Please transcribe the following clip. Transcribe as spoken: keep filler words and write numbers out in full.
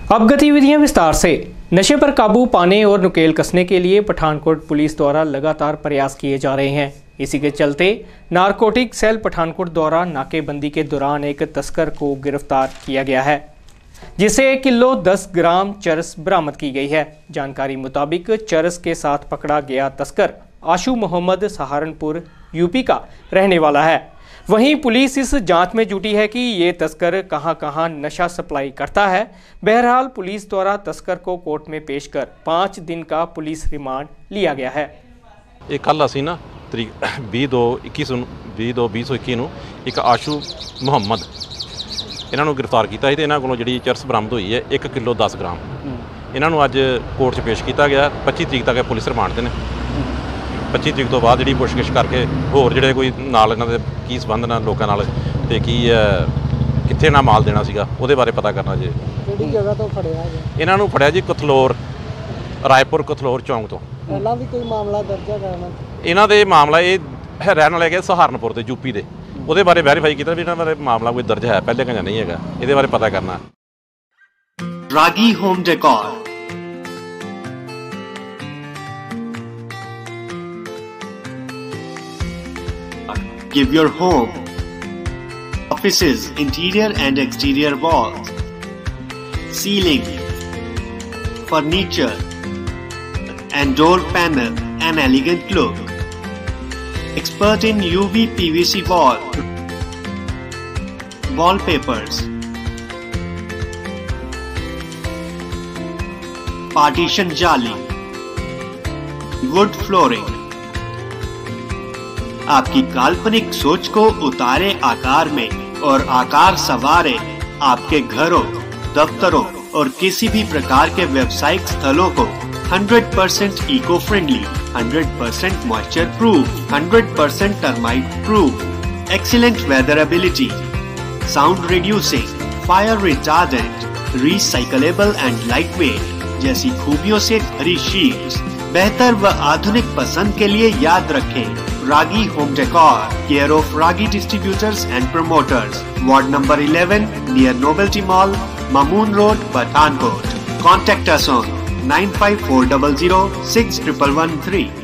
अब गतिविधियां विस्तार से। नशे पर काबू पाने और नुकेल कसने के लिए पठानकोट पुलिस द्वारा लगातार प्रयास किए जा रहे हैं। इसी के चलते नारकोटिक सेल पठानकोट द्वारा नाकेबंदी के दौरान एक तस्कर को गिरफ्तार किया गया है, जिसे एक किलो दस ग्राम चरस बरामद की गई है। जानकारी मुताबिक चरस के साथ पकड़ा गया तस्कर आशु मोहम्मद सहारनपुर यूपी का रहने वाला है। वहीं पुलिस इस जांच में जुटी है कि ये तस्कर कहां कहां नशा सप्लाई करता है। बहरहाल पुलिस द्वारा तस्कर को कोर्ट में पेश कर पाँच दिन का पुलिस रिमांड लिया गया है। ਇਹ ਕੱਲ ਅਸੀਂ ਨਾ ਤਰੀਕ ਵੀਹ ਦੋ ਇੱਕੀ ਨੂੰ ਵੀਹ ਦੋ ਵੀਹ ਸੌ ਇੱਕੀ ਨੂੰ ਇੱਕ ਆਸ਼ੂ ਮੁਹੰਮਦ ਇਹਨਾਂ ਨੂੰ ਗ੍ਰਿਫਤਾਰ ਕੀਤਾ ਸੀ ਤੇ ਇਹਨਾਂ ਕੋਲੋਂ ਜਿਹੜੀ ਚਰਸ ਬਰਾਮਦ ਹੋਈ ਹੈ ਇੱਕ ਕਿਲੋ ਦਸ ਗ੍ਰਾਮ। ਇਹਨਾਂ ਨੂੰ ਅੱਜ ਕੋਰਟ 'ਚ ਪੇਸ਼ ਕੀਤਾ ਗਿਆ। ਪੱਚੀ ਤਰੀਕ ਤੱਕ ਪੁਲਿਸ ਰਿਮਾਂਡ ਤੇ ਨੇ। ਪੱਚੀ ਤਰੀਕ ਤੋਂ ਬਾਅਦ ਜਿਹੜੀ ਪੁੱਛਗਿੱਛ ਕਰਕੇ ਹੋਰ ਜਿਹੜੇ ਕੋਈ ਨਾਲ ਇਹਨਾਂ ਦੇ ਕੀ ਸੰਬੰਧ ਨਾਲ ਲੋਕਾਂ ਨਾਲ ਤੇ ਕੀ ਕਿੱਥੇ ਨਾ ਮਾਲ ਦੇਣਾ ਸੀਗਾ ਉਹਦੇ ਬਾਰੇ ਪਤਾ ਕਰਨਾ ਜੇ। ਕਿਹੜੀ ਜਗ੍ਹਾ ਤੋਂ ਫੜਿਆ ਹੈ? ਇਹਨਾਂ ਨੂੰ ਫੜਿਆ ਜੀ ਕਥਲੋਰ ਰਾਏਪੁਰ ਕਥਲੋਰ ਚੌਂਕ ਤੋਂ। ਪਹਿਲਾਂ ਵੀ ਕੋਈ ਮਾਮਲਾ ਦਰਜ ਹੈ ਇਹਨਾਂ ਇਹਨਾਂ ਦੇ ਮਾਮਲਾ ਇਹ ਰਹਿਣ ਵਾਲੇ ਹੈਗੇ ਸਹਾਰਨਪੁਰ ਦੇ ਯੂਪੀ ਦੇ। ਉਹਦੇ ਬਾਰੇ ਵੈਰੀਫਾਈ ਕੀਤਾ ਵੀ ਇਹਨਾਂ ਬਾਰੇ ਮਾਮਲਾ ਕੋਈ ਦਰਜ ਹੈ ਪਹਿਲੇ ਜਾਂ ਨਹੀਂ ਹੈਗਾ, ਇਹਦੇ ਬਾਰੇ ਪਤਾ ਕਰਨਾ। Ragi home decor Give your home, offices, interior and exterior walls, ceiling, furniture and door panel an elegant look. Expert in U V P V C wall, wallpapers, partition jali, wood flooring. आपकी काल्पनिक सोच को उतारे आकार में और आकार संवारे आपके घरों, दफ्तरों और किसी भी प्रकार के व्यावसायिक स्थलों को hundred percent eco friendly, hundred percent moisture proof, hundred percent termite proof, excellent weatherability, sound reducing, fire retardant, recyclable and lightweight जैसी खूबियों से भरी शीट्स। बेहतर व आधुनिक पसंद के लिए याद रखें Ragi Home Decor, care of Ragi Distributors and Promoters, Ward number eleven near Novelty Mall, Mamoon Road, Pathankot. Contact us on nine five four zero zero six one one one three.